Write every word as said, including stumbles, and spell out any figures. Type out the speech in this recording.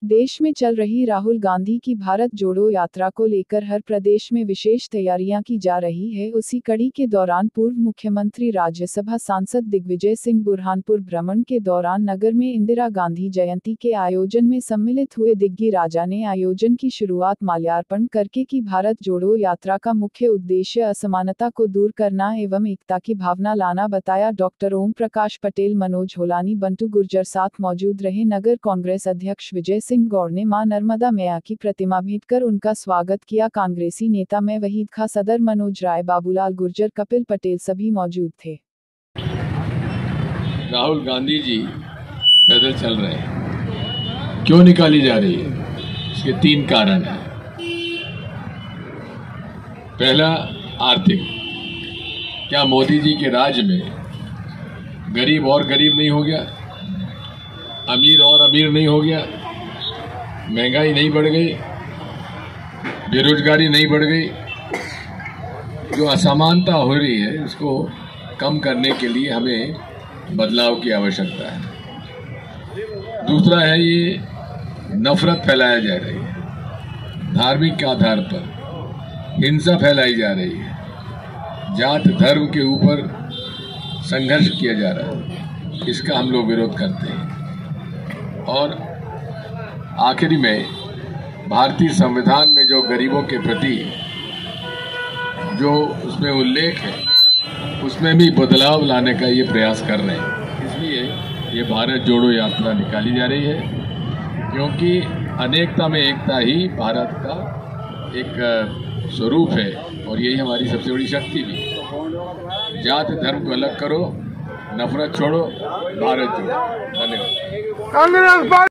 देश में चल रही राहुल गांधी की भारत जोड़ो यात्रा को लेकर हर प्रदेश में विशेष तैयारियां की जा रही है। उसी कड़ी के दौरान पूर्व मुख्यमंत्री राज्यसभा सांसद दिग्विजय सिंह बुरहानपुर भ्रमण के दौरान नगर में इंदिरा गांधी जयंती के आयोजन में सम्मिलित हुए। दिग्गी राजा ने आयोजन की शुरुआत माल्यार्पण करके की। भारत जोड़ो यात्रा का मुख्य उद्देश्य असमानता को दूर करना एवं एकता की भावना लाना बताया। डॉक्टर ओम प्रकाश पटेल, मनोज होलानी, बंटू गुर्जर साथ मौजूद रहे। नगर कांग्रेस अध्यक्ष विजय सिंह गौड़ ने मां नर्मदा मैया की प्रतिमा भेंट कर उनका स्वागत किया। कांग्रेसी नेता में वहीद खां, सदर मनोज राय, बाबूलाल गुर्जर, कपिल पटेल सभी मौजूद थे। राहुल गांधी जी पैदल चल रहे हैं, क्यों निकाली जा रही है? इसके तीन कारण हैं। पहला, आर्थिक। क्या मोदी जी के राज में गरीब और गरीब नहीं हो गया, अमीर और अमीर नहीं हो गया, महंगाई नहीं बढ़ गई, बेरोजगारी नहीं बढ़ गई? जो असमानता हो रही है उसको कम करने के लिए हमें बदलाव की आवश्यकता है। दूसरा है, ये नफरत फैलाया जा रही है, धार्मिक के आधार पर हिंसा फैलाई जा रही है, जात धर्म के ऊपर संघर्ष किया जा रहा है, इसका हम लोग विरोध करते हैं। और आखिरी में, भारतीय संविधान में जो गरीबों के प्रति जो उसमें उल्लेख है, उसमें भी बदलाव लाने का ये प्रयास कर रहे हैं। इसलिए ये भारत जोड़ो यात्रा निकाली जा रही है, क्योंकि अनेकता में एकता ही भारत का एक स्वरूप है और यही हमारी सबसे बड़ी शक्ति भी है। जात धर्म को अलग करो, नफरत छोड़ो, भारत जोड़ो। धन्यवाद।